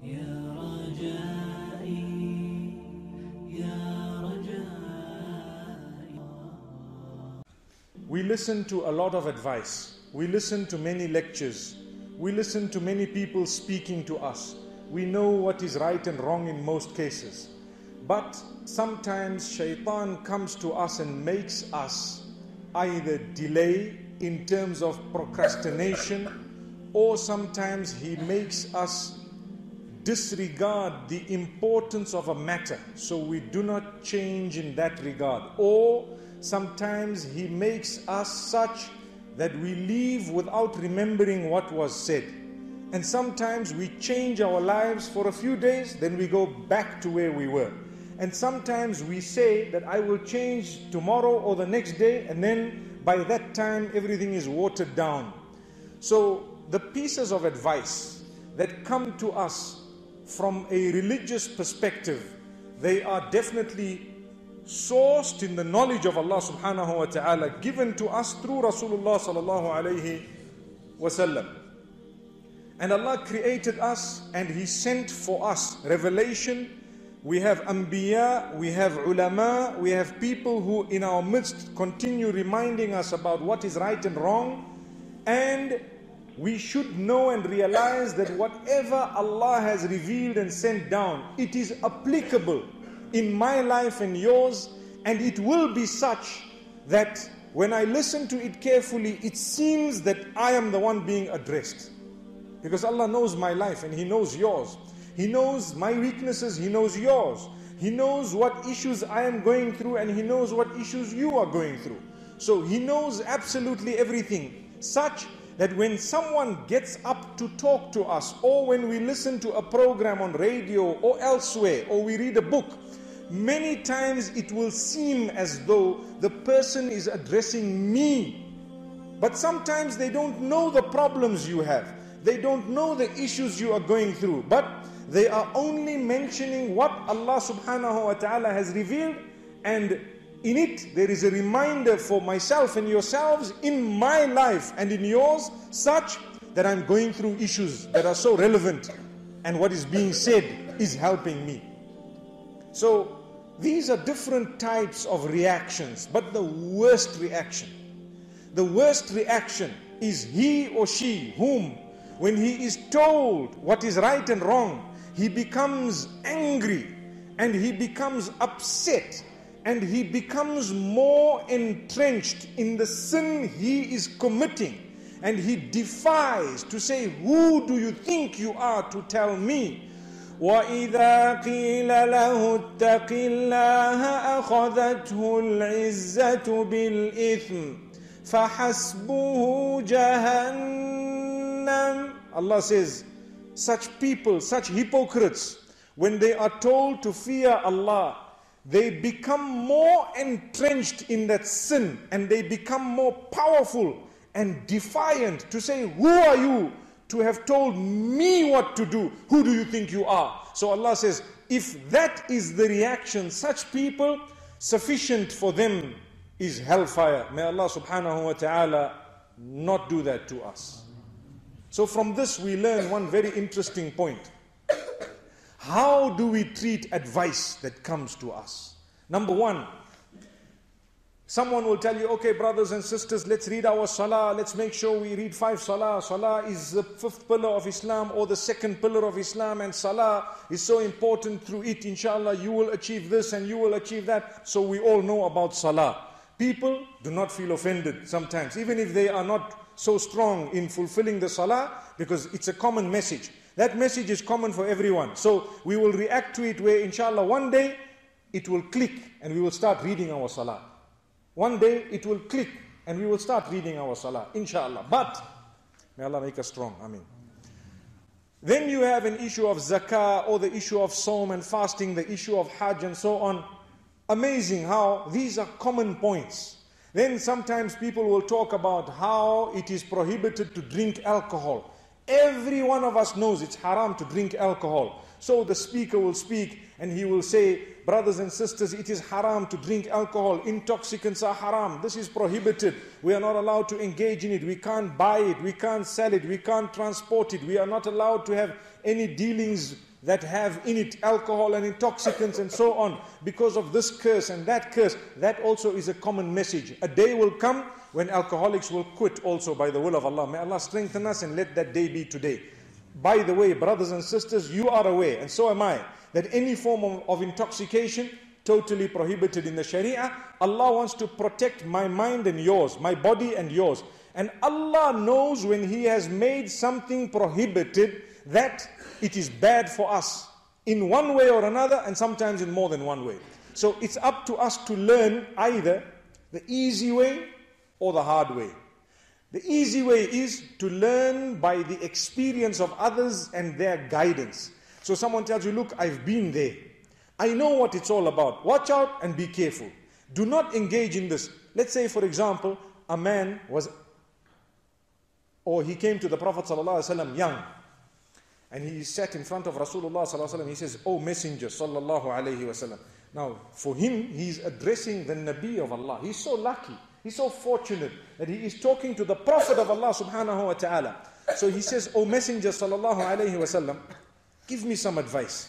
We listen to a lot of advice. We listen to many lectures. We listen to many people speaking to us. We know what is right and wrong in most cases. But sometimes shaitan comes to us and makes us either delay in terms of procrastination, or sometimes he makes us disregard the importance of a matter, so we do not change in that regard. Or sometimes he makes us such that we leave without remembering what was said. And sometimes we change our lives for a few days, then we go back to where we were. And sometimes we say that I will change tomorrow or the next day, and then by that time everything is watered down. So the pieces of advice that come to us from a religious perspective, they are definitely sourced in the knowledge of Allah subhanahu wa ta'ala, given to us through Rasulullah sallallahu alayhi wasallam. And Allah created us and He sent for us revelation. We have anbiya, we have ulama, we have people who in our midst continue reminding us about what is right and wrong. And we should know and realize that whatever Allah has revealed and sent down, it is applicable in my life and yours, and it will be such that when I listen to it carefully, it seems that I am the one being addressed. Because Allah knows my life and He knows yours. He knows my weaknesses, He knows yours. He knows what issues I am going through, and He knows what issues you are going through. So He knows absolutely everything, such that when someone gets up to talk to us, or when we listen to a program on radio or elsewhere, or we read a book, many times it will seem as though the person is addressing me. But sometimes they don't know the problems you have. They don't know the issues you are going through. But they are only mentioning what Allah subhanahu wa ta'ala has revealed, and in it there is a reminder for myself and yourselves in my life and in yours, such that I'm going through issues that are so relevant, and what is being said is helping me. So these are different types of reactions, but the worst reaction is he or she whom, when he is told what is right and wrong, he becomes angry and he becomes upset and he becomes more entrenched in the sin he is committing, and he defies to say, who do you think you are to tell me? وَإِذَا قِيلَ لَهُ اتَّقِ اللَّهَ أَخَذَتْهُ الْعِزَّةُ بِالْإِثْمِ فَحَسْبُهُ جَهَنَّمُ. Allah says, such people, such hypocrites, when they are told to fear Allah, they become more entrenched in that sin, and they become more powerful and defiant to say, who are you to have told me what to do? Who do you think you are? So Allah says, if that is the reaction, such people, sufficient for them is hellfire. May Allah subhanahu wa ta'ala not do that to us. So from this we learn one very interesting point. How do we treat advice that comes to us? Number one, someone will tell you, okay, brothers and sisters, let's read our salah. Let's make sure we read 5 salah. Salah is the 5th pillar of Islam, or the 2nd pillar of Islam, and salah is so important. Through it, inshallah, you will achieve this and you will achieve that. So we all know about salah. People do not feel offended sometimes, even if they are not so strong in fulfilling the salah, because it's a common message. That message is common for everyone. So we will react to it where, inshallah, one day it will click and we will start reading our salah. One day it will click and we will start reading our salah, inshallah. But may Allah make us strong. Ameen. Then you have an issue of zakah, or the issue of Sawm and fasting, the issue of Hajj and so on. Amazing how these are common points. Then sometimes people will talk about how it is prohibited to drink alcohol. Every one of us knows it's haram to drink alcohol. So the speaker will speak and he will say, brothers and sisters, it is haram to drink alcohol. Intoxicants are haram. This is prohibited. We are not allowed to engage in it. We can't buy it. We can't sell it. We can't transport it. We are not allowed to have any dealings that have in it alcohol and intoxicants and so on, because of this curse and that curse, that also is a common message. A day will come when alcoholics will quit also by the will of Allah. May Allah strengthen us and let that day be today. By the way, brothers and sisters, you are aware, and so am I, that any form of intoxication, totally prohibited in the Sharia. Allah wants to protect my mind and yours, my body and yours. And Allah knows when He has made something prohibited that it is bad for us in one way or another, and sometimes in more than one way. So it's up to us to learn either the easy way or the hard way. The easy way is to learn by the experience of others and their guidance. So someone tells you, look, I've been there. I know what it's all about. Watch out and be careful. Do not engage in this. Let's say, for example, a man he came to the Prophet ﷺ young, and he sat in front of Rasulullah ﷺ. He says, "O Messenger sallallahu alaihi wasallam." Now, for him, he's addressing the Nabi of Allah. He's so lucky. He's so fortunate that he is talking to the Prophet of Allah subhanahu wa ta'ala. So he says, "O Messenger sallallahu alaihi wasallam, give me some advice."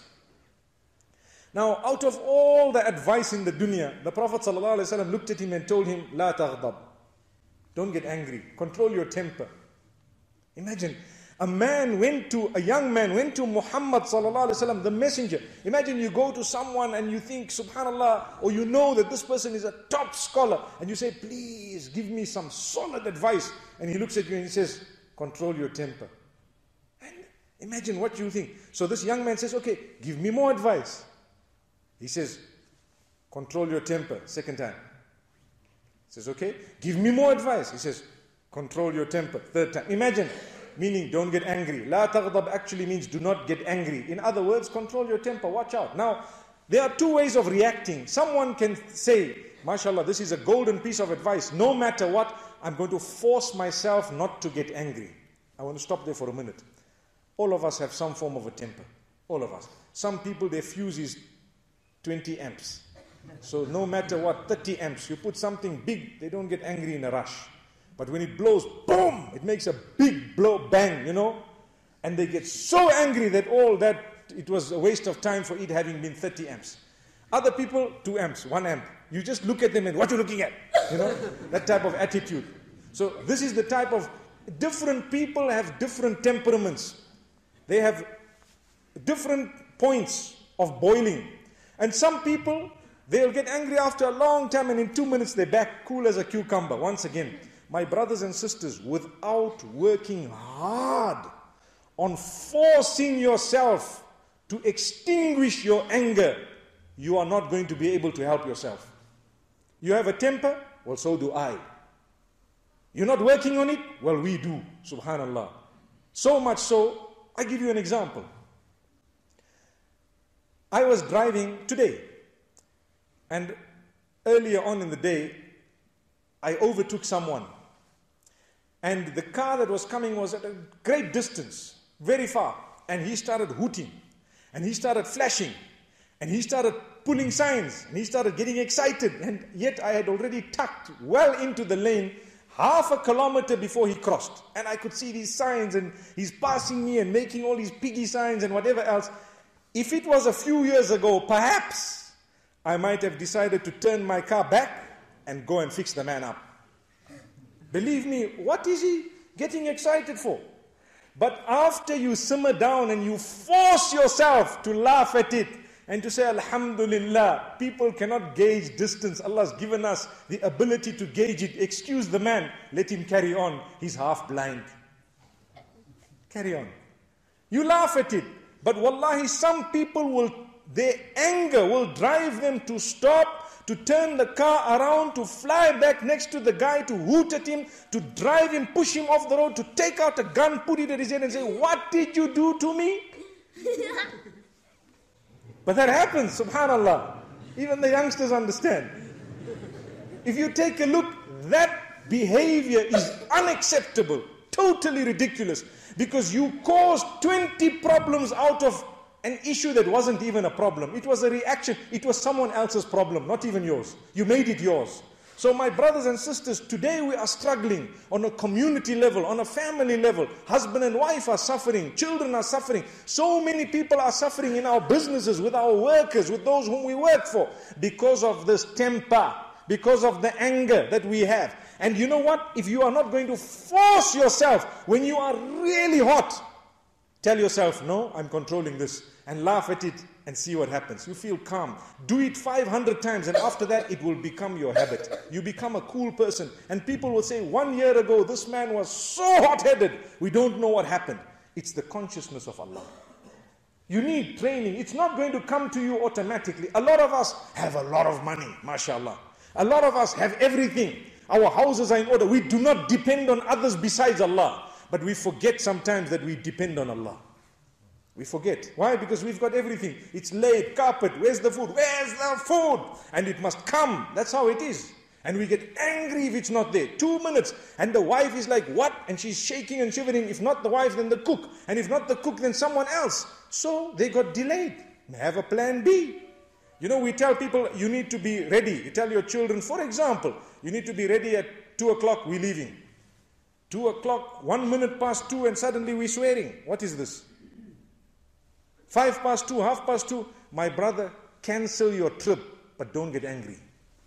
Now, out of all the advice in the dunya, the Prophet ﷺ looked at him and told him, "La taghdab." Don't get angry. Control your temper. Imagine, a young man went to Muhammad ﷺ, the messenger. Imagine you go to someone and you think, subhanallah, or you know that this person is a top scholar, and you say, "Please give me some solid advice." And he looks at you and he says, "Control your temper." And imagine what you think. So this young man says, "Okay, give me more advice." He says, "Control your temper." Second time. He says, "Okay, give me more advice." He says, "Control your temper." Third time. Imagine, meaning don't get angry. La taghdab actually means do not get angry. In other words, control your temper, watch out. Now, there are two ways of reacting. Someone can say, "MashaAllah, this is a golden piece of advice. No matter what, I'm going to force myself not to get angry." I want to stop there for a minute. All of us have some form of a temper. All of us. Some people, their fuse is 20 amps. So no matter what, 30 amps, you put something big, they don't get angry in a rush. But when it blows, boom, it makes a big blow, bang, and they get so angry that it was a waste of time for it having been 30 amps. Other people, 2 amps, 1 amp. You just look at them and, "What are you looking at?" That type of attitude. So this is the type of, different people have different temperaments. They have different points of boiling. And some people, they'll get angry after a long time, and in 2 minutes they're back cool as a cucumber. Once again, my brothers and sisters, without working hard on forcing yourself to extinguish your anger, you are not going to be able to help yourself. You have a temper? Well, so do I. You're not working on it? Well, we do. Subhanallah. So much so, I give you an example. I was driving today, and earlier on in the day, I overtook someone. And the car that was coming was at a great distance, very far. And he started hooting, and he started flashing, and he started pulling signs, and he started getting excited. And yet I had already tucked well into the lane, half a kilometer before he crossed. And I could see these signs, and he's passing me and making all these piggy signs and whatever else. If it was a few years ago, perhaps I might have decided to turn my car back and go and fix the man up. Believe me, what is he getting excited for? But after you simmer down and you force yourself to laugh at it and to say, "Alhamdulillah," people cannot gauge distance. Allah's given us the ability to gauge it. Excuse the man, let him carry on. He's half blind. Carry on. You laugh at it. But wallahi, some people their anger will drive them to stop, to turn the car around, to fly back next to the guy, to hoot at him, to drive him, push him off the road, to take out a gun, put it at his head and say, "What did you do to me?" But that happens, subhanallah. Even the youngsters understand. If you take a look, that behavior is unacceptable, totally ridiculous. Because you caused 20 problems out of an issue that wasn't even a problem. It was a reaction. It was someone else's problem, not even yours. You made it yours. So my brothers and sisters, today we are struggling on a community level, on a family level. Husband and wife are suffering, children are suffering. So many people are suffering in our businesses, with our workers, with those whom we work for, because of this temper, because of the anger that we have. And you know what? If you are not going to force yourself when you are really hot, tell yourself, no, I'm controlling this, and laugh at it and see what happens. You feel calm. Do it 500 times, and after that it will become your habit. You become a cool person, and people will say, 1 year ago this man was so hot-headed, we don't know what happened. It's the consciousness of Allah. You need training. It's not going to come to you automatically. A lot of us have a lot of money, mashallah. A lot of us have everything. Our houses are in order. We do not depend on others besides Allah. But we forget sometimes that we depend on Allah. We forget. Why? Because we've got everything. It's laid, carpet. Where's the food? Where's the food? And it must come. That's how it is. And we get angry if it's not there. 2 minutes. And the wife is like, what? And she's shaking and shivering. If not the wife, then the cook. And if not the cook, then someone else. So they got delayed. Have a plan B. You know, we tell people, you need to be ready. You tell your children, for example, you need to be ready at 2 o'clock, we're leaving. 2 o'clock, 1 minute past 2, and suddenly we're swearing. What is this? 5 past 2, half past 2, my brother, cancel your trip, but don't get angry.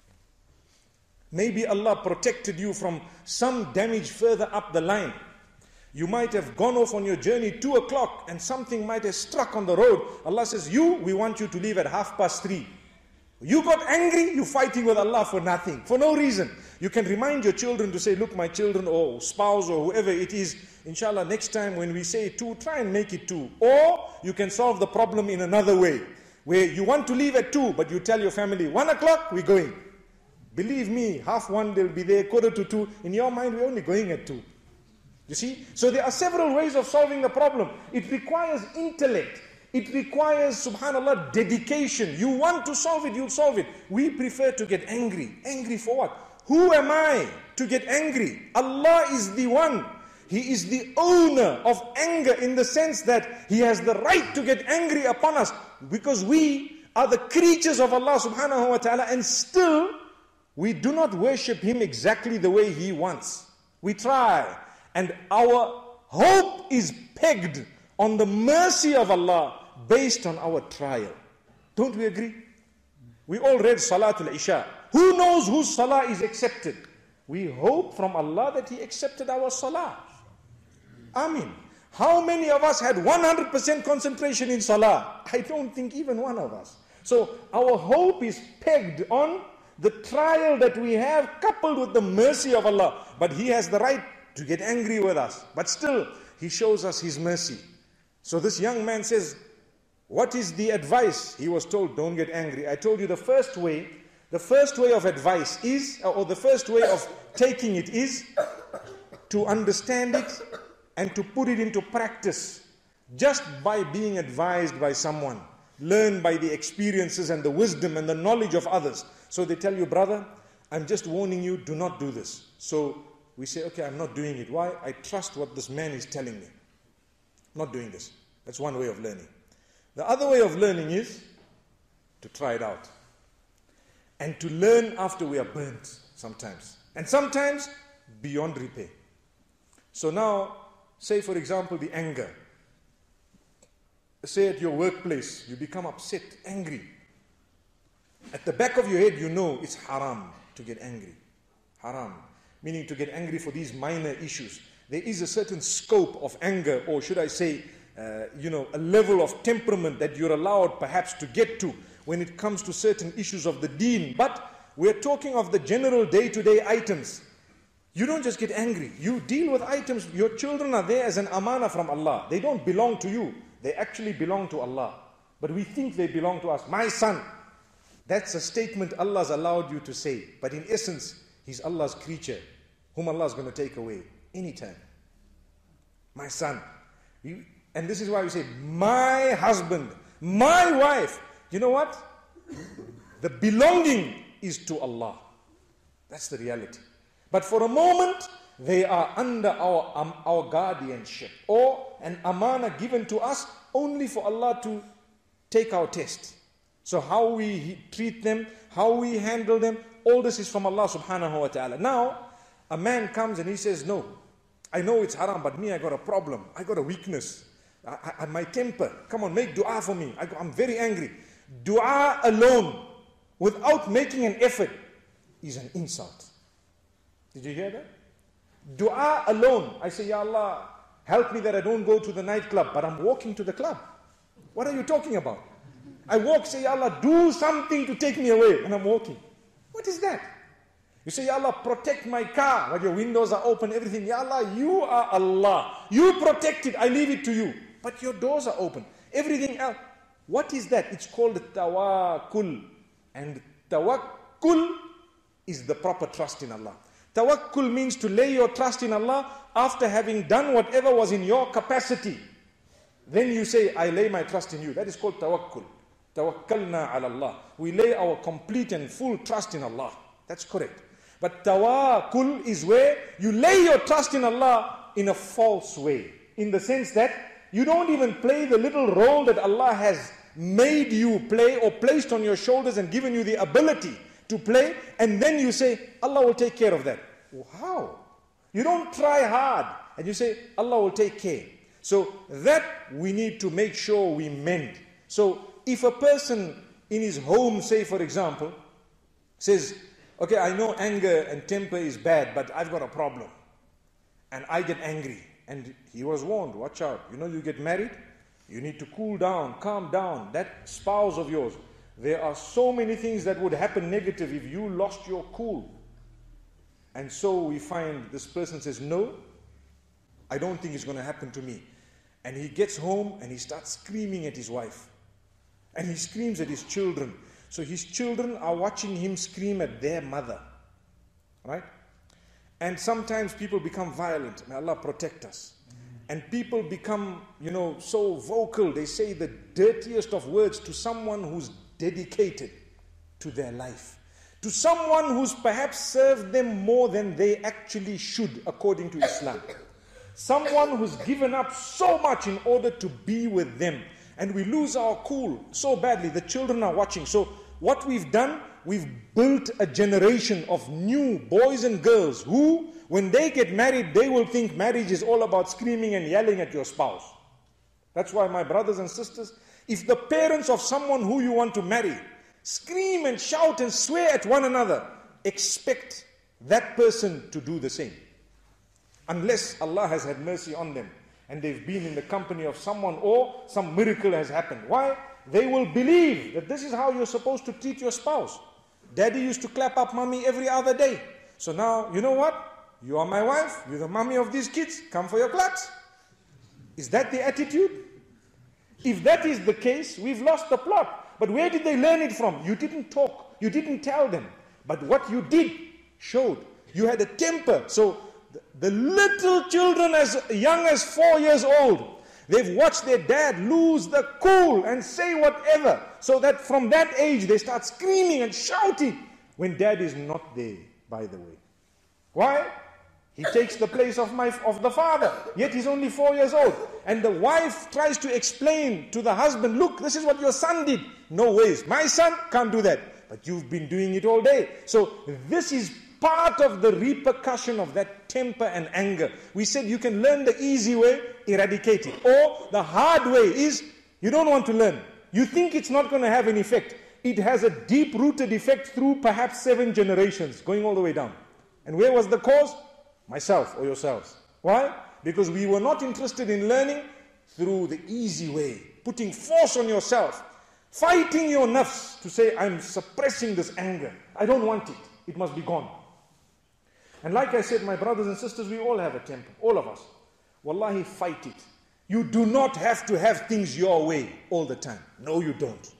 Maybe Allah protected you from some damage further up the line. You might have gone off on your journey 2 o'clock and something might have struck on the road. Allah says, we want you to leave at half past 3. You got angry, you're fighting with Allah for nothing, for no reason. You can remind your children to say, look, my children or spouse or whoever it is, inshallah, next time when we say 2, try and make it 2. Or you can solve the problem in another way, where you want to leave at 2, but you tell your family, 1 o'clock, we're going. Believe me, 1:30 they'll be there, 1:45. In your mind, we're only going at 2. You see? So there are several ways of solving the problem. It requires intellect. It requires, subhanallah, dedication. You want to solve it, you'll solve it. We prefer to get angry. Angry for what? Who am I to get angry? Allah is the one. He is the owner of anger, in the sense that He has the right to get angry upon us, because we are the creatures of Allah subhanahu wa ta'ala, and still we do not worship Him exactly the way He wants. We try. And our hope is pegged on the mercy of Allah based on our trial. Don't we agree? We all read Salatul Isha. Who knows whose salah is accepted? We hope from Allah that He accepted our salah. Ameen. How many of us had 100% concentration in salah? I don't think even one of us. So our hope is pegged on the trial that we have, coupled with the mercy of Allah. But He has the right to get angry with us. But still, He shows us His mercy. So this young man says, what is the advice? He was told, don't get angry. I told you the first way of advice is, or the first way of taking it is to understand it and to put it into practice. Just by being advised by someone. Learn by the experiences and the wisdom and the knowledge of others. So they tell you, brother, I'm just warning you, do not do this. So we say, okay, I'm not doing it. Why? I trust what this man is telling me. I'm not doing this. That's one way of learning. The other way of learning is to try it out. And to learn after we are burnt sometimes. And sometimes beyond repair. So now, say for example the anger. Say at your workplace, you become upset, angry. At the back of your head you know it's haram to get angry. Haram. Meaning to get angry for these minor issues. There is a certain scope of anger, or should I say, a level of temperament that you're allowed perhaps to get to when it comes to certain issues of the deen. But we're talking of the general day-to-day items. You don't just get angry. You deal with items. Your children are there as an amana from Allah. They don't belong to you. They actually belong to Allah. But we think they belong to us. My son. That's a statement Allah's allowed you to say. But in essence, he's Allah's creature, whom Allah is going to take away anytime. My son. And this is why we say, my husband, my wife. You know what? The belonging is to Allah. That's the reality. But for a moment, they are under our guardianship, or an amana given to us only for Allah to take our test. So how we treat them, how we handle them, all this is from Allah subhanahu wa ta'ala. Now, a man comes and he says, no, I know it's haram, but me, I got a problem. I got a weakness. My temper. Come on, make dua for me. I'm very angry. Dua alone, without making an effort, is an insult. Did you hear that? Dua alone. I say, Ya Allah, help me that I don't go to the nightclub, but I'm walking to the club. What are you talking about? I walk, say, Ya Allah, do something to take me away, and I'm walking. What is that? You say, Ya Allah, protect my car, but your windows are open, everything. Ya Allah, you are Allah. You protect it, I leave it to you. But your doors are open. Everything else. What is that? It's called tawakkul. And tawakkul is the proper trust in Allah. Tawakkul means to lay your trust in Allah after having done whatever was in your capacity. Then you say, I lay my trust in you. That is called tawakkul. Tawakkalna ala Allah. We lay our complete and full trust in Allah. That's correct. But tawakkul is where you lay your trust in Allah in a false way. In the sense that you don't even play the little role that Allah has made you play or placed on your shoulders and given you the ability to play, and then you say, Allah will take care of that. How? You don't try hard and you say, Allah will take care. So that we need to make sure we mend. So if a person in his home, say for example, says, okay, I know anger and temper is bad, but I've got a problem. And I get angry. And he was warned, watch out. You know, you get married, you need to cool down, calm down. That spouse of yours, there are so many things that would happen negative if you lost your cool. And so we find this person says, no, I don't think it's going to happen to me. And he gets home and he starts screaming at his wife. And he screams at his children. So his children are watching him scream at their mother. Right? And sometimes people become violent. May Allah protect us. And people become, so vocal. They say the dirtiest of words to someone who's dedicated to their life. To someone who's perhaps served them more than they actually should, according to Islam. Someone who's given up so much in order to be with them. And we lose our cool so badly. The children are watching. So what we've done, we've built a generation of new boys and girls who, when they get married, they will think marriage is all about screaming and yelling at your spouse. That's why, my brothers and sisters, if the parents of someone who you want to marry scream and shout and swear at one another, expect that person to do the same. Unless Allah has had mercy on them and they've been in the company of someone or some miracle has happened. Why? They will believe that this is how you're supposed to treat your spouse. Daddy used to clap up mommy every other day. So now, you know what? You are my wife. You're the mommy of these kids. Come for your claps. Is that the attitude? If that is the case, we've lost the plot. But where did they learn it from? You didn't talk. You didn't tell them. But what you did showed. You had a temper. So the little children as young as 4 years old, they've watched their dad lose the cool and say whatever. So that from that age they start screaming and shouting when dad is not there, by the way. Why? He takes the place of the father, yet he's only 4 years old. And the wife tries to explain to the husband, look, this is what your son did. No ways. My son can't do that. But you've been doing it all day. So this is part of the repercussion of that temper and anger. We said you can learn the easy way, eradicate it. Or the hard way is, you don't want to learn. You think it's not going to have an effect. It has a deep-rooted effect through perhaps 7 generations, going all the way down. And where was the cause? Myself or yourselves. Why? Because we were not interested in learning through the easy way. Putting force on yourself. Fighting your nafs to say, I'm suppressing this anger. I don't want it. It must be gone. And like I said, my brothers and sisters, we all have a temper. All of us. Wallahi, fight it. You do not have to have things your way all the time. No, you don't.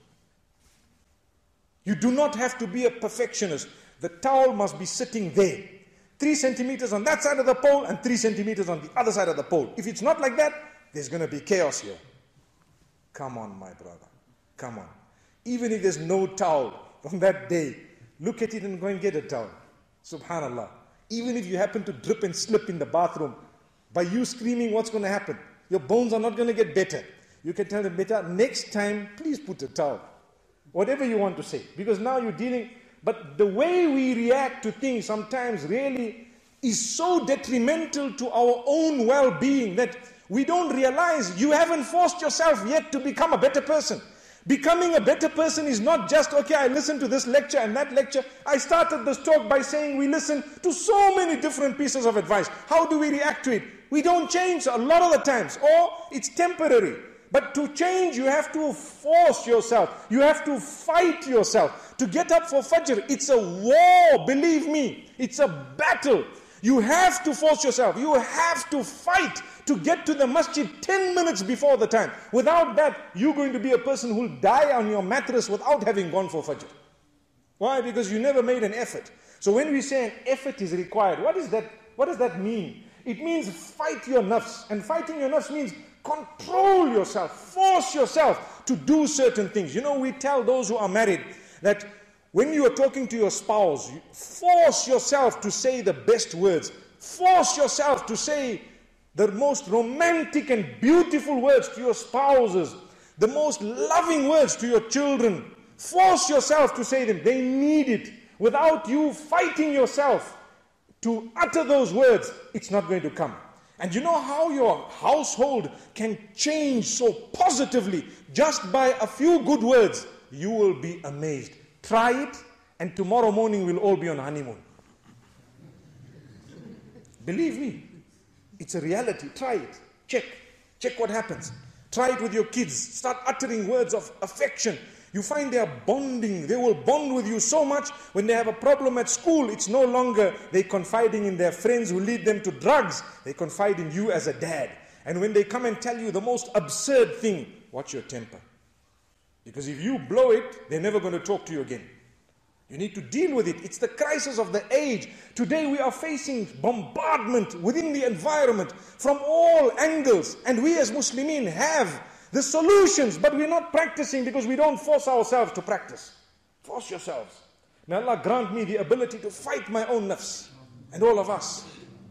You do not have to be a perfectionist. The towel must be sitting there. 3 centimeters on that side of the pole and 3 centimeters on the other side of the pole. If it's not like that, there's going to be chaos here. Come on, my brother. Come on. Even if there's no towel on that day, look at it and go and get a towel. Subhanallah. Even if you happen to drip and slip in the bathroom, by you screaming, what's going to happen? Your bones are not going to get better. You can tell them, better, next time, please put a towel. Whatever you want to say. Because now you're dealing, but the way we react to things sometimes really is so detrimental to our own well-being that we don't realize you haven't forced yourself yet to become a better person. Becoming a better person is not just, okay, I listened to this lecture and that lecture. I started this talk by saying we listen to so many different pieces of advice. How do we react to it? We don't change a lot of the times, or it's temporary. But to change, you have to force yourself. You have to fight yourself. To get up for Fajr, it's a war, believe me. It's a battle. You have to force yourself. You have to fight to get to the masjid 10 minutes before the time. Without that, you're going to be a person who'll die on your mattress without having gone for Fajr. Why? Because you never made an effort. So when we say an effort is required, what is that? What does that mean? It means fight your nafs. And fighting your nafs means control yourself, force yourself to do certain things. You know, we tell those who are married that when you are talking to your spouse, force yourself to say the best words. Force yourself to say the most romantic and beautiful words to your spouses, the most loving words to your children. Force yourself to say them. They need it. Without you fighting yourself to utter those words, it's not going to come. And you know how your household can change so positively just by a few good words? You will be amazed. Try it, and tomorrow morning we'll all be on honeymoon. Believe me, it's a reality. Try it. Check what happens. Try it with your kids. Start uttering words of affection. You find they are bonding. They will bond with you so much. When they have a problem at school, it's no longer they confiding in their friends who lead them to drugs. They confide in you as a dad. And when they come and tell you the most absurd thing, watch your temper. Because if you blow it, they're never going to talk to you again. You need to deal with it. It's the crisis of the age. Today we are facing bombardment within the environment from all angles. And we as Muslimin have the solutions, but we're not practicing because we don't force ourselves to practice. Force yourselves. May Allah grant me the ability to fight my own nafs and all of us.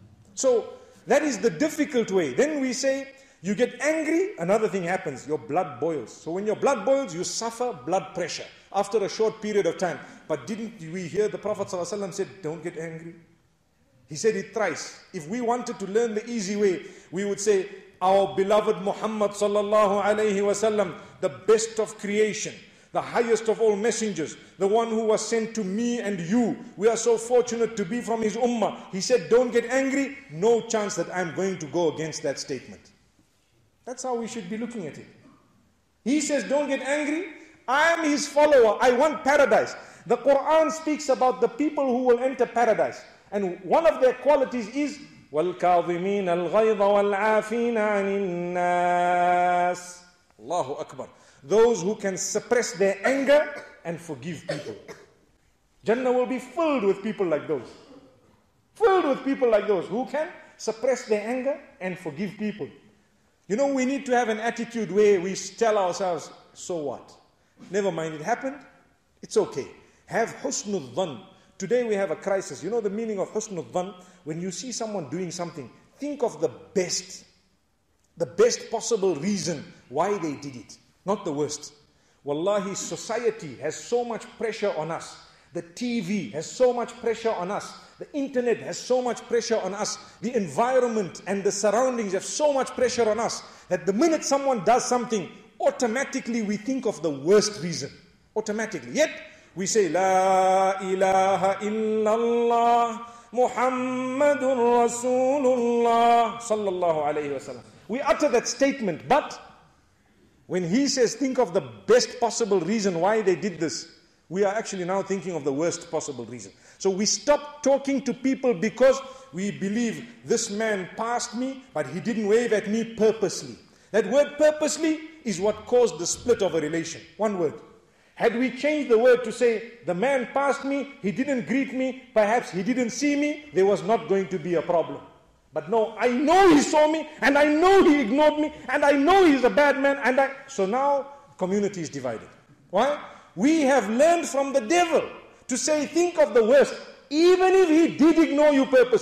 So that is the difficult way. Then we say, you get angry, another thing happens, your blood boils. So when your blood boils, you suffer blood pressure after a short period of time. But didn't we hear the Prophet ﷺ said, don't get angry? He said it thrice. If we wanted to learn the easy way, we would say, our beloved Muhammad sallallahu alayhi wasallam, the best of creation, the highest of all messengers, the one who was sent to me and you. We are so fortunate to be from his ummah. He said, don't get angry. No chance that I'm going to go against that statement. That's how we should be looking at it. He says, don't get angry. I am his follower. I want paradise. The Quran speaks about the people who will enter paradise. And one of their qualities is وَالْكَاظِمِينَ الْغَيْظَ وَالْعَافِينَ عَنِ النَّاسِ. Allahu Akbar. Those who can suppress their anger and forgive people. Jannah will be filled with people like those. Filled with people like those who can suppress their anger and forgive people. You know, we need to have an attitude where we tell ourselves, so what? Never mind, it happened. It's okay. Have husnul dhann. Today we have a crisis. You know the meaning of husnul dhann? When you see someone doing something, think of the best possible reason why they did it, not the worst. Wallahi, society has so much pressure on us. The TV has so much pressure on us. The internet has so much pressure on us. The environment and the surroundings have so much pressure on us that the minute someone does something, automatically we think of the worst reason. Automatically. Yet, we say, La ilaha illallah Muhammadun Rasulullah sallallahu alayhi wasallam. We utter that statement, but when he says, think of the best possible reason why they did this, we are actually now thinking of the worst possible reason. So we stop talking to people because we believe this man passed me, but he didn't wave at me purposely. That word purposely is what caused the split of a relation. One word. Had we changed the word to say, the man passed me, he didn't greet me, perhaps he didn't see me, there was not going to be a problem. But no, I know he saw me, and I know he ignored me, and I know he's a bad man, so now community is divided. Why? We have learned from the devil to say, think of the worst. Even if he did ignore you purposely,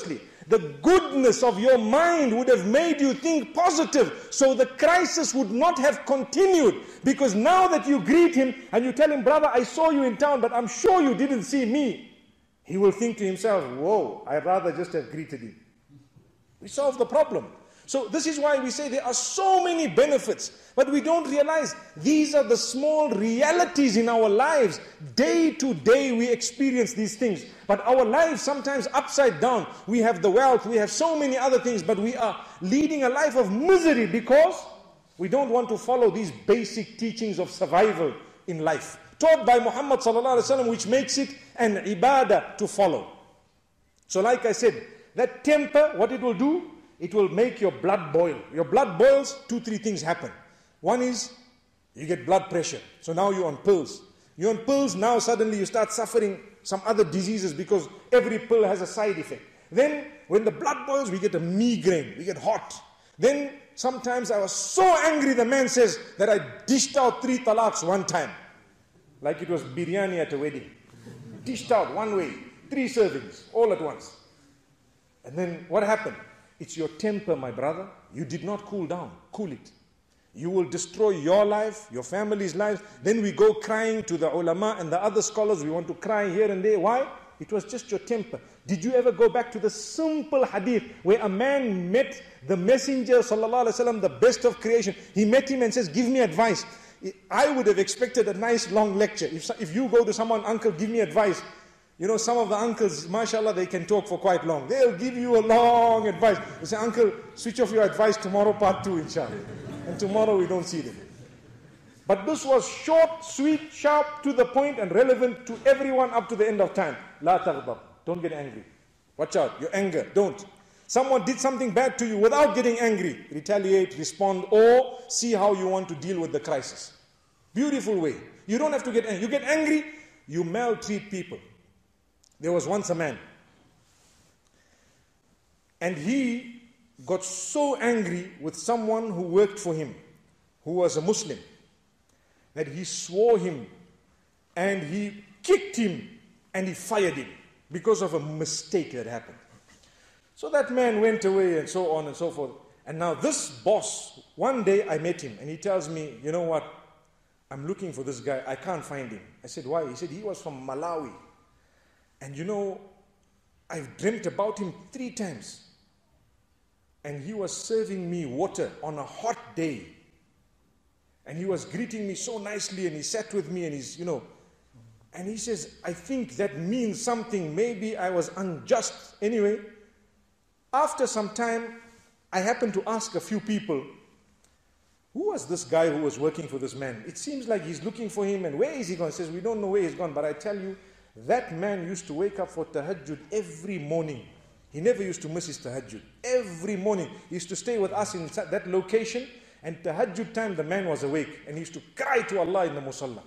The goodness of your mind would have made you think positive, so the crisis would not have continued. Because now that you greet him and you tell him, brother, I saw you in town, but I'm sure you didn't see me, he will think to himself, whoa, I'd rather just have greeted him. We solve the problem. So this is why we say there are so many benefits, but we don't realize these are the small realities in our lives. Day to day we experience these things, but our lives sometimes upside down. We have the wealth, we have so many other things, but we are leading a life of misery because we don't want to follow these basic teachings of survival in life, taught by Muhammad sallallahu alaihi wasallam, which makes it an ibadah to follow. So like I said, that temper, what it will do, it will make your blood boil. Your blood boils, 2-3 things happen. One is, you get blood pressure. So now you're on pills. You're on pills, now suddenly you start suffering some other diseases because every pill has a side effect. Then, when the blood boils, we get a migraine, we get hot. Then, sometimes I was so angry, the man says, that I dished out 3 talaqs one time. Like it was biryani at a wedding. Dished out one way, 3 servings, all at once. And then, what happened? It's your temper, my brother. You did not cool down. Cool it. You will destroy your life, your family's lives. Then we go crying to the ulama and the other scholars. We want to cry here and there. Why? It was just your temper. Did you ever go back to the simple hadith where a man met the messenger, sallallahu alaihi wasallam, the best of creation? He met him and says, give me advice. I would have expected a nice long lecture. If you go to someone, uncle, give me advice. You know, some of the uncles, mashallah, they can talk for quite long. They'll give you a long advice. They say, uncle, switch off your advice tomorrow, part 2, inshallah. And tomorrow we don't see them. But this was short, sweet, sharp, to the point, and relevant to everyone up to the end of time. La taghdab. Don't get angry. Watch out, your anger, don't. Someone did something bad to you without getting angry. Retaliate, respond, or see how you want to deal with the crisis. Beautiful way. You don't have to get angry. You get angry, you maltreat people. There was once a man, and he got so angry with someone who worked for him, who was a Muslim, that he swore him, and he kicked him, and he fired him, because of a mistake that happened. So that man went away, and so on and so forth. And now this boss, one day I met him, and he tells me, you know what, I'm looking for this guy, I can't find him. I said, why? He said, he was from Malawi. And you know, I've dreamt about him 3 times. And he was serving me water on a hot day. And he was greeting me so nicely, and he sat with me, and he's, you know, and he says, I think that means something. Maybe I was unjust. Anyway, after some time, I happened to ask a few people, who was this guy who was working for this man? It seems like he's looking for him, and where is he gone? He says, we don't know where he's gone, but I tell you, that man used to wake up for tahajjud every morning. He never used to miss his tahajjud. Every morning. He used to stay with us in that location, and tahajjud time the man was awake, and he used to cry to Allah in the musalla.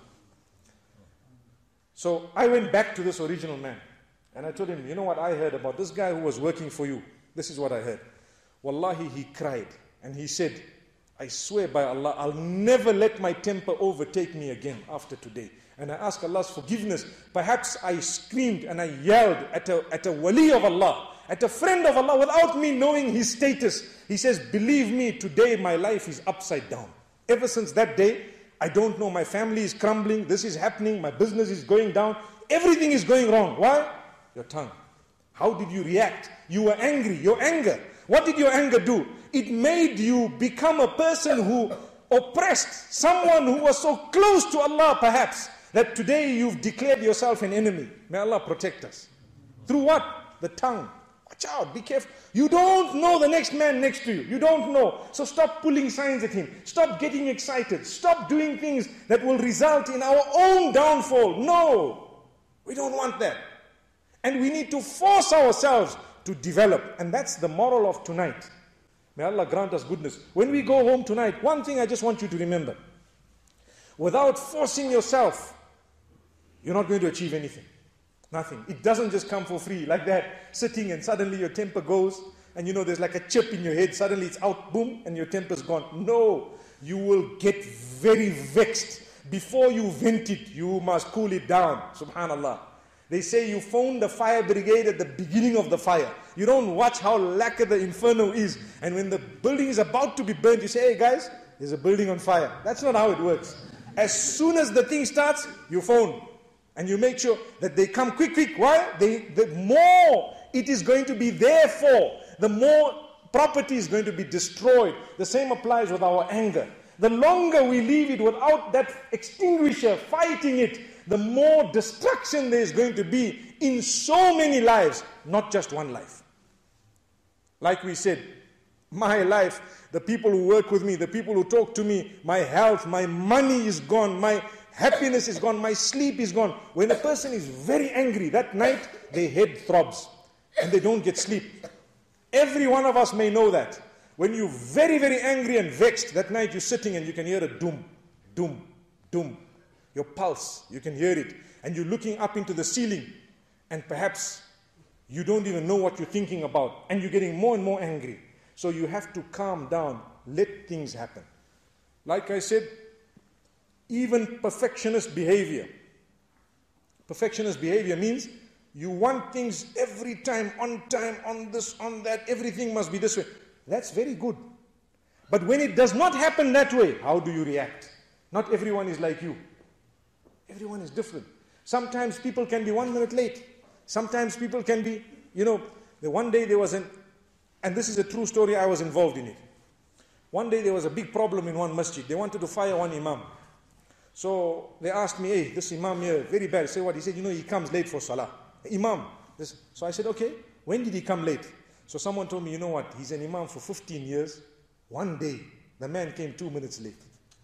So I went back to this original man, and I told him, you know what I heard about this guy who was working for you? This is what I heard. Wallahi, he cried, and he said, I swear by Allah, I'll never let my temper overtake me again after today. And I ask Allah's forgiveness. Perhaps I screamed and I yelled at a wali of Allah, at a friend of Allah, without me knowing his status. He says, believe me, today my life is upside down. Ever since that day, I don't know, my family is crumbling, this is happening, my business is going down, everything is going wrong. Why? Your tongue. How did you react? You were angry. Your anger. What did your anger do? It made you become a person who oppressed someone who was so close to Allah, perhaps, that today you've declared yourself an enemy. May Allah protect us. Through what? The tongue. Watch out, be careful. You don't know the next man next to you. You don't know. So stop pulling signs at him. Stop getting excited. Stop doing things that will result in our own downfall. No, we don't want that. And we need to force ourselves to develop. And that's the moral of tonight. May Allah grant us goodness. When we go home tonight, one thing I just want you to remember. Without forcing yourself, you're not going to achieve anything. Nothing. It doesn't just come for free like that, sitting and suddenly your temper goes, and you know there's like a chip in your head, suddenly it's out, boom, and your temper's gone. No, you will get very vexed. Before you vent it, you must cool it down. Subhanallah. They say you phone the fire brigade at the beginning of the fire. You don't watch how lacquer the inferno is. And when the building is about to be burnt, you say, hey guys, there's a building on fire. That's not how it works. As soon as the thing starts, you phone. And you make sure that they come quick. Why? The more it is going to be there for, the more property is going to be destroyed. The same applies with our anger. The longer we leave it without that extinguisher fighting it, the more destruction there is going to be in so many lives, not just one life. Like we said, my life, the people who work with me, the people who talk to me, my health, my money is gone, my happiness is gone, my sleep is gone. When a person is very angry, that night their head throbs and they don't get sleep. Every one of us may know that. When you're very, very angry and vexed, that night you're sitting and you can hear a doom, doom, doom. Your pulse, you can hear it. And you're looking up into the ceiling and perhaps you don't even know what you're thinking about. And you're getting more and more angry. So you have to calm down, let things happen. Like I said, even perfectionist behavior. Perfectionist behavior means you want things every time, on this, on that, everything must be this way. That's very good. But when it does not happen that way, how do you react? Not everyone is like you. Everyone is different. Sometimes people can be 1 minute late. Sometimes people can be, the one day there was and this is a true story, I was involved in it. One day there was a big problem in one masjid. They wanted to fire one imam. So they asked me, hey, this imam here, very bad. I said, what? He said, he comes late for salah. Imam. So I said, okay, when did he come late? So someone told me, you know what, he's an imam for 15 years. One day, the man came 2 minutes late.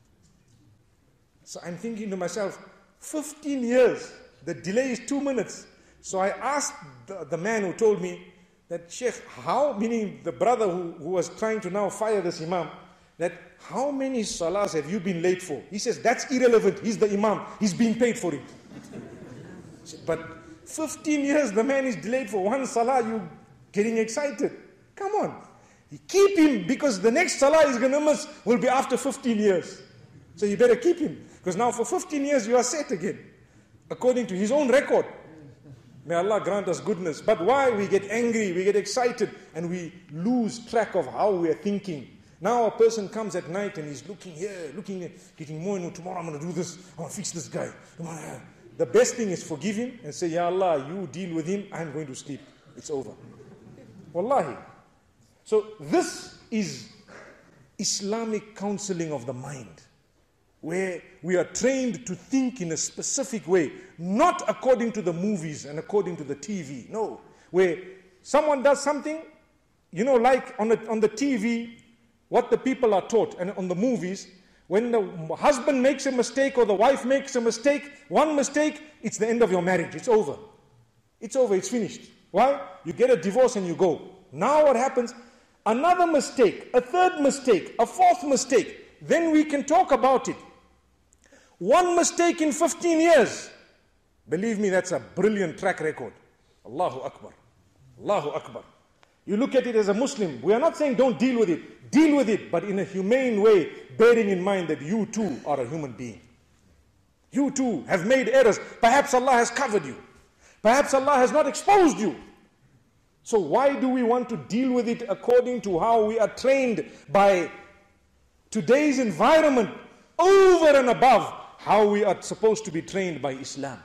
So I'm thinking to myself, 15 years, the delay is 2 minutes. So I asked the man who told me that, Sheikh, how, meaning the brother who was trying to now fire this imam, that how many salahs have you been late for? He says, that's irrelevant. He's the imam. He's being paid for it. But 15 years, the man is delayed for one salah, you getting excited. Come on. Keep him, because the next salah he's going to miss will be after 15 years. So you better keep him. Because now for 15 years you are set again. According to his own record. May Allah grant us goodness. But why? We get angry, we get excited, and we lose track of how we are thinking. Now a person comes at night and he's looking here, looking there, getting more and more, tomorrow I'm going to do this, I'm going to fix this guy. The best thing is forgive him and say, Ya Allah, you deal with him, I'm going to sleep. It's over. Wallahi. So this is Islamic counseling of the mind, where we are trained to think in a specific way, not according to the movies and according to the TV. No, where someone does something, like on the TV, what the people are taught, and on the movies, when the husband makes a mistake or the wife makes a mistake, one mistake, it's the end of your marriage. It's over. It's over. It's finished. Why? You get a divorce and you go. Now what happens? Another mistake, a third mistake, a fourth mistake. Then we can talk about it. One mistake in 15 years. Believe me, that's a brilliant track record. Allahu Akbar. Allahu Akbar. You look at it as a Muslim. We are not saying don't deal with it. Deal with it, but in a humane way, bearing in mind that you too are a human being. You too have made errors. Perhaps Allah has covered you. Perhaps Allah has not exposed you. So why do we want to deal with it according to how we are trained by today's environment, over and above how we are supposed to be trained by Islam?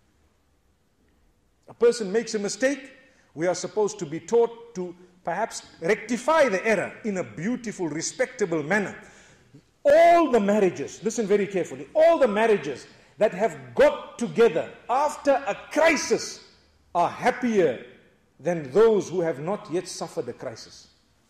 A person makes a mistake, we are supposed to be taught to perhaps rectify the error in a beautiful, respectable manner. All the marriages, listen very carefully, all the marriages that have got together after a crisis are happier than those who have not yet suffered a crisis.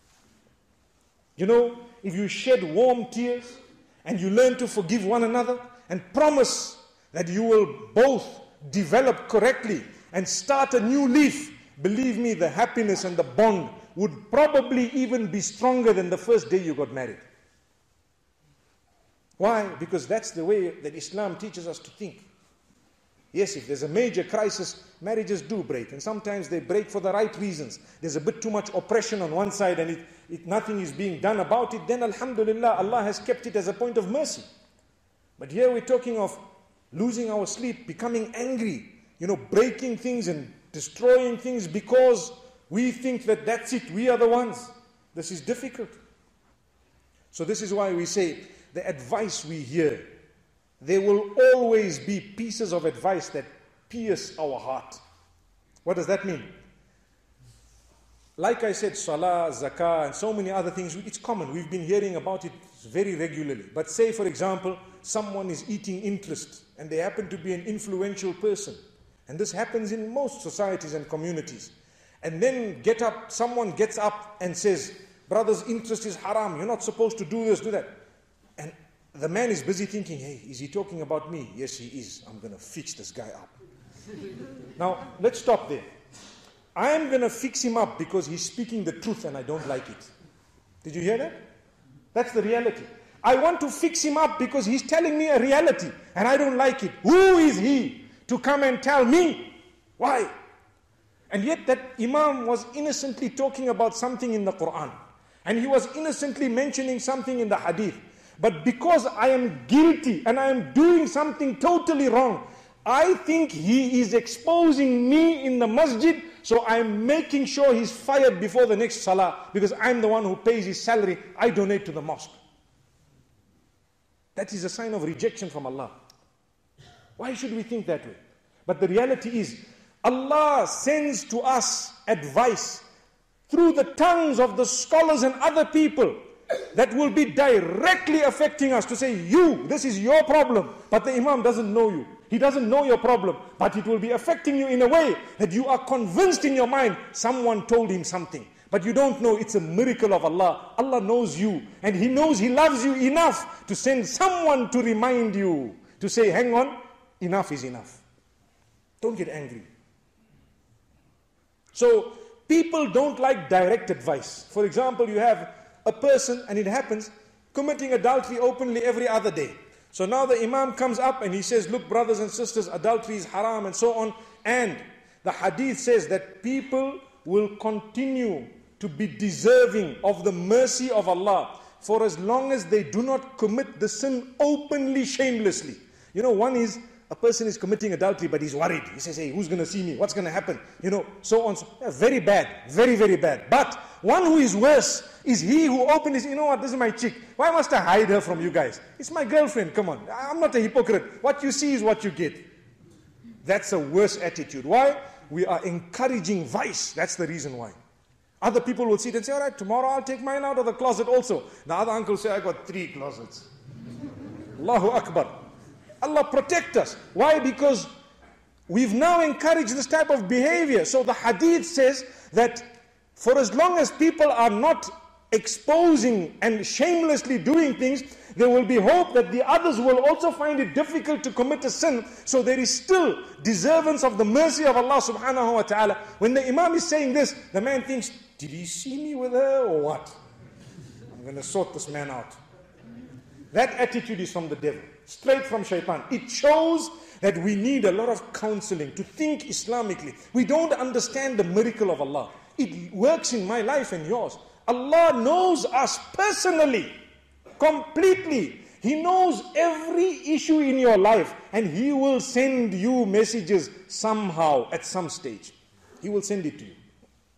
If you shed warm tears and you learn to forgive one another and promise that you will both develop correctly and start a new leaf, believe me, the happiness and the bond would probably even be stronger than the first day you got married. Why? Because that's the way that Islam teaches us to think. Yes, if there's a major crisis, marriages do break. And sometimes they break for the right reasons. There's a bit too much oppression on one side and nothing is being done about it. Then alhamdulillah, Allah has kept it as a point of mercy. But here we're talking of losing our sleep, becoming angry, breaking things and destroying things because we think that that's it, we are the ones. This is difficult. So this is why we say the advice we hear, there will always be pieces of advice that pierce our heart. What does that mean? Like I said, salah, zakah, and so many other things, it's common. We've been hearing about it very regularly. But say, for example, someone is eating interest and they happen to be an influential person. And this happens in most societies and communities. And then someone gets up and says, brothers, interest is haram. You're not supposed to do this, do that. And the man is busy thinking, hey, is he talking about me? Yes, he is. I'm going to fix this guy up. Now, let's stop there. I am going to fix him up because he's speaking the truth and I don't like it. Did you hear that? That's the reality. I want to fix him up because he's telling me a reality and I don't like it. Who is he to come and tell me? Why? And yet that Imam was innocently talking about something in the Quran. And he was innocently mentioning something in the Hadith. But because I am guilty and I am doing something totally wrong, I think he is exposing me in the masjid, so I'm making sure he's fired before the next salah because I'm the one who pays his salary. I donate to the mosque. That is a sign of rejection from Allah. Why should we think that way? But the reality is, Allah sends to us advice through the tongues of the scholars and other people that will be directly affecting us to say, this is your problem, but the Imam doesn't know you. He doesn't know your problem, but it will be affecting you in a way that you are convinced in your mind someone told him something. But you don't know it's a miracle of Allah. Allah knows you, and He knows He loves you enough to send someone to remind you, to say, hang on, enough is enough. Don't get angry. So, people don't like direct advice. For example, you have a person, and it happens, committing adultery openly every other day. So now the Imam comes up and he says, look, brothers and sisters, adultery is haram and so on. And the hadith says that people will continue to be deserving of the mercy of Allah for as long as they do not commit the sin openly, shamelessly. One is, a person is committing adultery, but he's worried. He says, hey, who's going to see me? What's going to happen? So on. So, yeah, very bad. Very, very bad. But one who is worse is he who opened his, this is my chick. Why must I hide her from you guys? It's my girlfriend, come on. I'm not a hypocrite. What you see is what you get. That's a worse attitude. Why? We are encouraging vice. That's the reason why. Other people will see it and say, all right, tomorrow I'll take mine out of the closet also. The other uncle will say, I got 3 closets. Allahu Akbar. Allah protect us. Why? Because we've now encouraged this type of behavior. So the hadith says that for as long as people are not exposing and shamelessly doing things, there will be hope that the others will also find it difficult to commit a sin. So there is still deservance of the mercy of Allah subhanahu wa ta'ala. When the Imam is saying this, the man thinks, did he see me with her or what? I'm going to sort this man out. That attitude is from the devil, straight from shaitan. It shows that we need a lot of counseling to think Islamically. We don't understand the miracle of Allah. It works in my life and yours. Allah knows us personally, completely. He knows every issue in your life, and He will send you messages somehow at some stage. He will send it to you.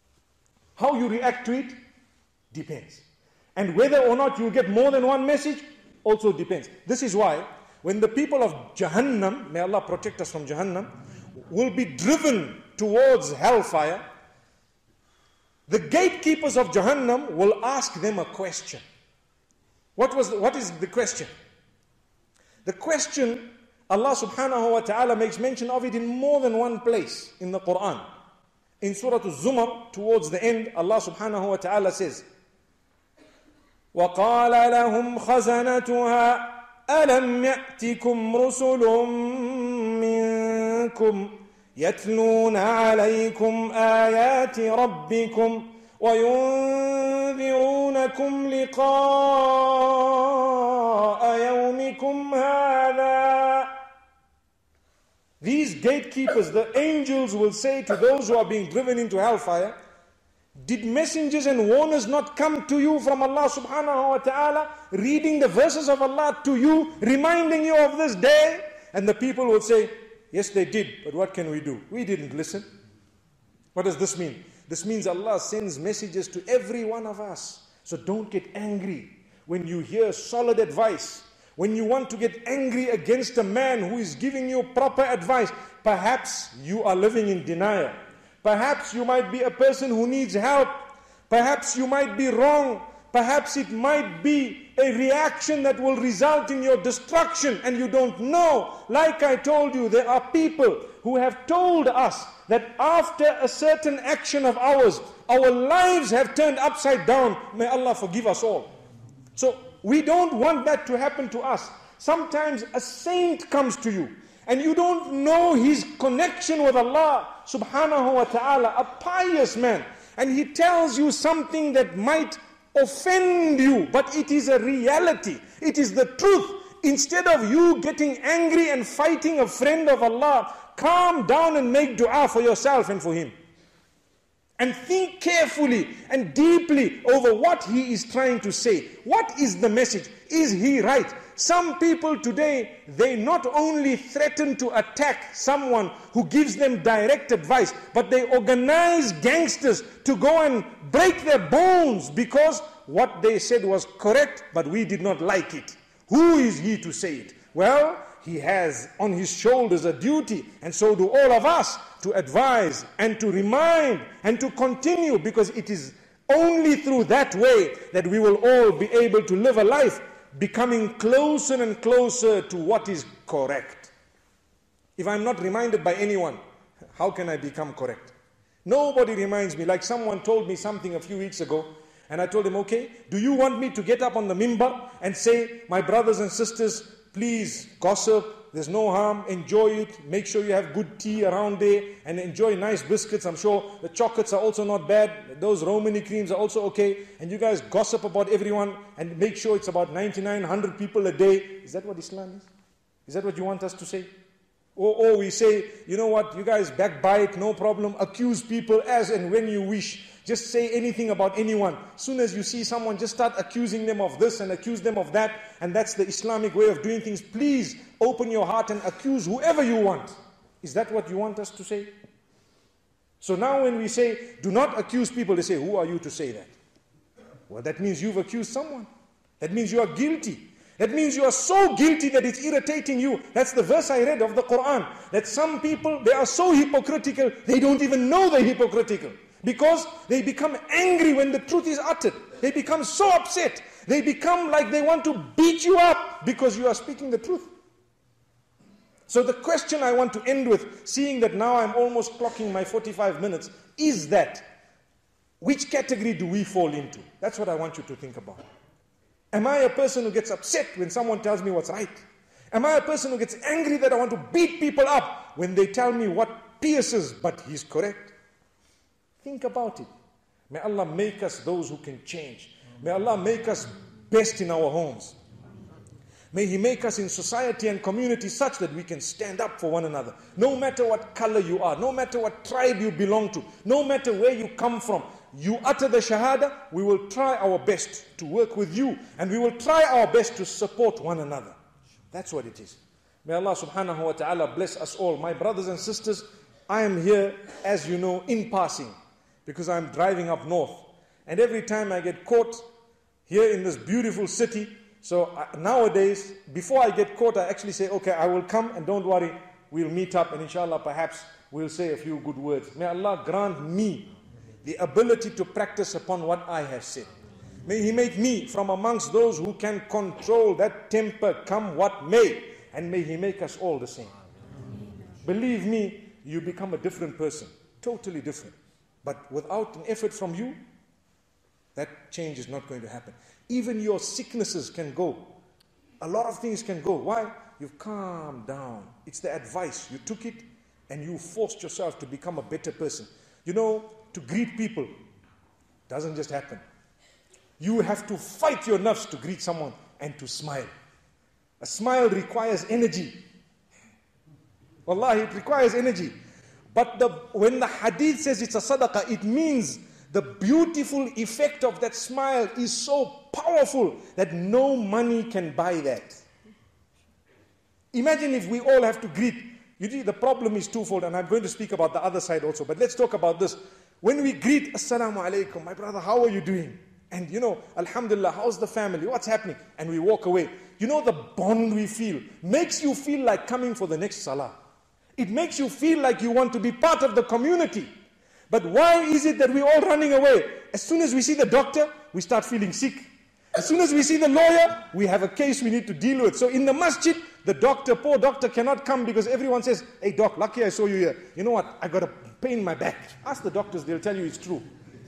How you react to it depends. And whether or not you get more than one message also depends. This is why when the people of Jahannam, may Allah protect us from Jahannam, will be driven towards hellfire, the gatekeepers of Jahannam will ask them a question. What is the question? The question, Allah subhanahu wa ta'ala makes mention of it in more than one place in the Quran. In Surah Al-Zumar, towards the end, Allah subhanahu wa ta'ala says, وَقَالَ لَهُمْ خَزَنَتُهَا أَلَمْ يَأْتِكُمْ رُسُلٌ مِّنكُمْ يَتْلُونَ عَلَيْكُمْ آيَاتِ رَبِّكُمْ وَيُنذِرُونَكُمْ لِقَاءَ يَوْمِكُمْ هَذَا. These gatekeepers, the angels, will say to those who are being driven into hellfire, did messengers and warners not come to you from Allah subhanahu wa ta'ala, reading the verses of Allah to you, reminding you of this day? And the people will say, Yes, they did, but what can we do? We didn't listen. What does this mean? This means Allah sends messages to every one of us. So don't get angry when you hear solid advice. When you want to get angry against a man who is giving you proper advice, perhaps you are living in denial. Perhaps you might be a person who needs help. Perhaps you might be wrong. Perhaps it might be a reaction that will result in your destruction and you don't know. Like I told you, there are people who have told us that after a certain action of ours, our lives have turned upside down. May Allah forgive us all. So we don't want that to happen to us. Sometimes a saint comes to you and you don't know his connection with Allah subhanahu wa ta'ala, a pious man, and he tells you something that might offend you, but it is a reality. It is the truth. Instead of you getting angry and fighting a friend of Allah, calm down and make dua for yourself and for him. And think carefully and deeply over what he is trying to say. What is the message? Is he right? Some people today, they not only threaten to attack someone who gives them direct advice, but they organize gangsters to go and break their bones because what they said was correct, but we did not like it. Who is he to say it? Well, he has on his shoulders a duty, and so do all of us, to advise and to remind and to continue, because it is only through that way that we will all be able to live a life becoming closer and closer to what is correct. If I'm not reminded by anyone, how can I become correct? Nobody reminds me. Like someone told me something a few weeks ago, and I told him, okay, do you want me to get up on the mimbar and say, my brothers and sisters, please gossip, there's no harm, enjoy it, make sure you have good tea around there, and enjoy nice biscuits. I'm sure the chocolates are also not bad, those Romany creams are also okay, and you guys gossip about everyone, and make sure it's about 99, 100 people a day. Is that what Islam is? Is that what you want us to say? Or we say, you know what, you guys backbite, no problem, accuse people as and when you wish. Just say anything about anyone. Soon as you see someone, just start accusing them of this and accuse them of that. And that's the Islamic way of doing things. Please open your heart and accuse whoever you want. Is that what you want us to say? So now when we say, do not accuse people, they say, who are you to say that? Well, that means you've accused someone. That means you are guilty. That means you are so guilty that it's irritating you. That's the verse I read of the Quran. That some people, they are so hypocritical, they don't even know they're hypocritical. Because they become angry when the truth is uttered. They become so upset. They become like they want to beat you up because you are speaking the truth. So the question I want to end with, seeing that now I'm almost clocking my 45 minutes, is that, which category do we fall into? That's what I want you to think about. Am I a person who gets upset when someone tells me what's right? Am I a person who gets angry that I want to beat people up when they tell me what pierces, but he's correct? Think about it. May Allah make us those who can change. May Allah make us best in our homes. May He make us in society and community such that we can stand up for one another. No matter what color you are, no matter what tribe you belong to, no matter where you come from, you utter the shahada, we will try our best to work with you, and we will try our best to support one another. That's what it is. May Allah subhanahu wa ta'ala bless us all. My brothers and sisters, I am here, as you know, in passing, because I'm driving up north. And every time I get caught here in this beautiful city, so nowadays, before I get caught, I actually say, okay, I will come and don't worry, we'll meet up and inshallah perhaps we'll say a few good words. May Allah grant me the ability to practice upon what I have said. May He make me from amongst those who can control that temper come what may. And may He make us all the same. Believe me, you become a different person, totally different. But without an effort from you, that change is not going to happen. Even your sicknesses can go. A lot of things can go. Why? You've calmed down. It's the advice. You took it and you forced yourself to become a better person. You know, to greet people doesn't just happen. You have to fight your nafs to greet someone and to smile. A smile requires energy. Wallahi, it requires energy. But when the hadith says it's a sadaqah, it means the beautiful effect of that smile is so powerful that no money can buy that. Imagine if we all have to greet You see, the problem is twofold, and I'm going to speak about the other side also, but let's talk about this. When we greet, Assalamu alaikum, my brother, how are you doing? And you know, Alhamdulillah, how's the family? What's happening? And we walk away. You know, the bond we feel makes you feel like coming for the next salah. It makes you feel like you want to be part of the community. But why is it that we're all running away? As soon as we see the doctor, we start feeling sick. As soon as we see the lawyer, we have a case we need to deal with. So in the masjid, the doctor, poor doctor, cannot come because everyone says, hey doc, lucky I saw you here. You know what, I got a pain in my back. Ask the doctors, they'll tell you it's true.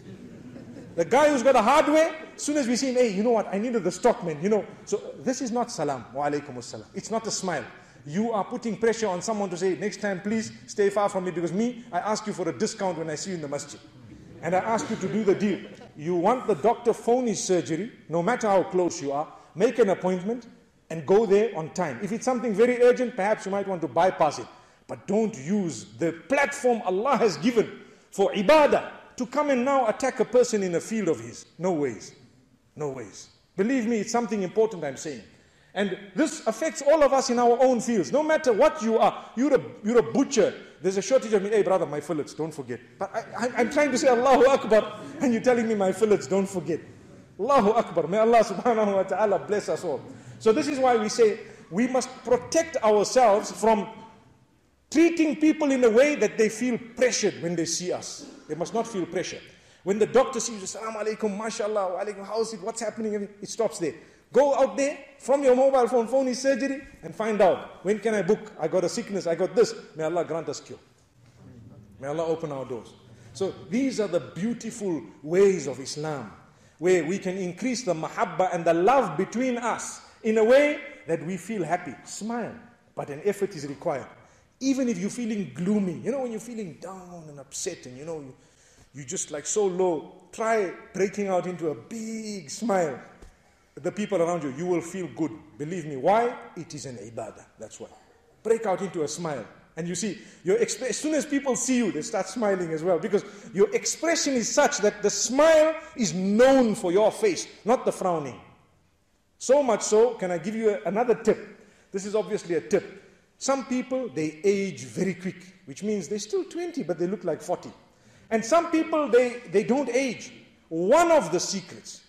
The guy who's got a hardware, as soon as we see him, hey, you know what, I needed the stockman, you know. So this is not salam, wa alaikum assalam. It's not a smile. You are putting pressure on someone to say, next time please stay far from me, because me, I ask you for a discount when I see you in the masjid. And I ask you to do the deal. You want the doctor phone his surgery, no matter how close you are, make an appointment and go there on time. If it's something very urgent, perhaps you might want to bypass it. But don't use the platform Allah has given for ibadah to come and now attack a person in a field of his. No ways. No ways. Believe me, it's something important I'm saying. And this affects all of us in our own fields. No matter what you are, you're a butcher. There's a shortage of meat. Hey brother, my fillets, don't forget. But I'm trying to say Allahu Akbar, and you're telling me my fillets, don't forget. Allahu Akbar. May Allah subhanahu wa ta'ala bless us all. So this is why we say we must protect ourselves from treating people in a way that they feel pressured when they see us. They must not feel pressure. When the doctor sees you, Assalamu alaikum, mashallah, wa alaikum, how's it, what's happening? It stops there. Go out there from your mobile phone his surgery, and find out, when can I book? I got a sickness, I got this. May Allah grant us cure. May Allah open our doors. So these are the beautiful ways of Islam, where we can increase the mahabba and the love between us in a way that we feel happy. Smile, but an effort is required. Even if you're feeling gloomy, you know, when you're feeling down and upset and you know, you're just like so low, try breaking out into a big smile. The people around you, you will feel good. Believe me. Why? It is an ibadah. That's why. Break out into a smile. And you see, as soon as people see you, they start smiling as well. Because your expression is such that the smile is known for your face, not the frowning. So much so, can I give you another tip? This is obviously a tip. Some people, they age very quick, which means they're still 20, but they look like 40. And some people, they don't age. One of the secrets,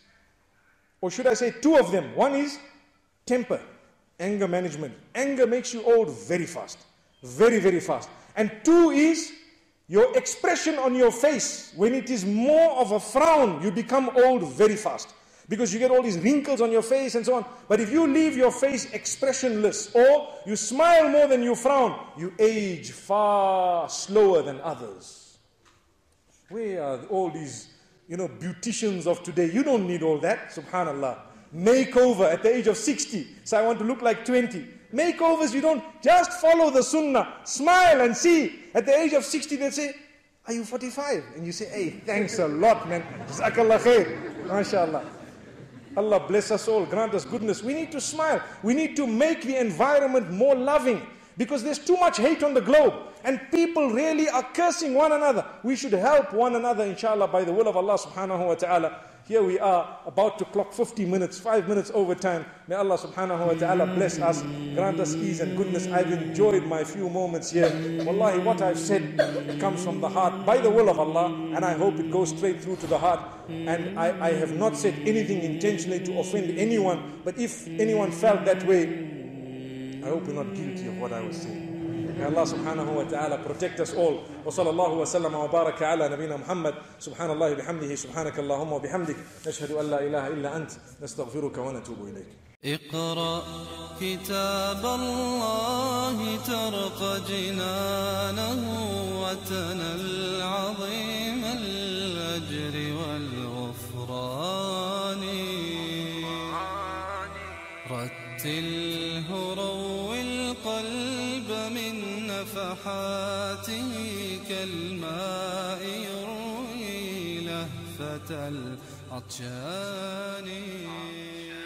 or should I say two of them. One is temper, anger management. Anger makes you old very fast. Very, very fast. And two is your expression on your face. When it is more of a frown, you become old very fast. Because you get all these wrinkles on your face and so on. But if you leave your face expressionless, or you smile more than you frown, you age far slower than others. Where are all these, beauticians of today? You don't need all that, subhanallah. Makeover at the age of 60. So I want to look like 20. Makeovers, you don't just follow the sunnah. Smile and see. At the age of 60, they say, are you 45? And you say, hey, thanks a lot, man. Jazakallah khair. MashaAllah. Allah bless us all, grant us goodness. We need to smile. We need to make the environment more loving. Because there's too much hate on the globe. And people really are cursing one another. We should help one another, inshallah, by the will of Allah subhanahu wa ta'ala. Here we are, about to clock 50 minutes, 5 minutes overtime. May Allah subhanahu wa ta'ala bless us, grant us ease and goodness. I've enjoyed my few moments here. Wallahi, what I've said comes from the heart, by the will of Allah, and I hope it goes straight through to the heart. And I have not said anything intentionally to offend anyone, but if anyone felt that way, I hope you're not guilty of what I was saying. May Allah subhanahu wa ta'ala protect us all. Wa sallallahu wa sallam wa baraka ala nabina Muhammad. Subhanallah bihamdihi, subhanakallahumma wa bihamdik. Nashhadu an la ilaha illa ant. Nastaghfiruka wa natubu ilayk. اقرأ كتاب الله ترق جنانه وتنل عظيم الأجر والغفران رتله روي القلب من نفحاته كالماء يروي لهفة العطشان